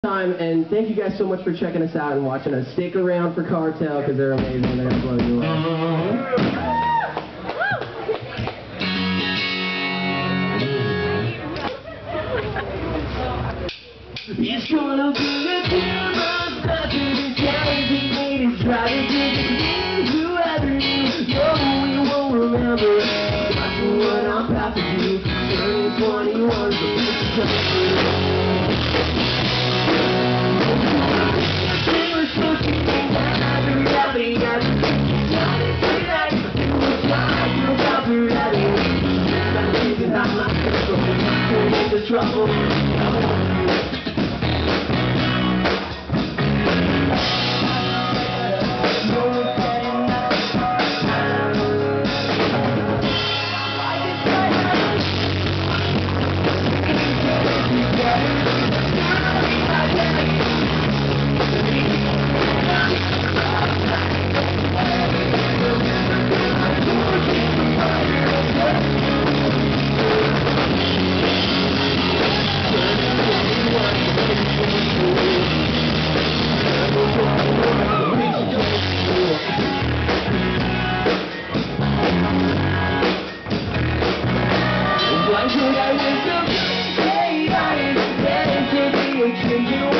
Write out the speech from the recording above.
time, and thank you guys so much for checking us out and watching us. Stick around for Cartel because they're amazing. They're gonna blow you away. It's gonna be a deal month after the days we made it. Try to dig it into avenue. No, we won't remember. That's what I'm about to do. Turning 21, so it's coming through. Trouble. Why should I wake up? Hey, I didn't get into the changing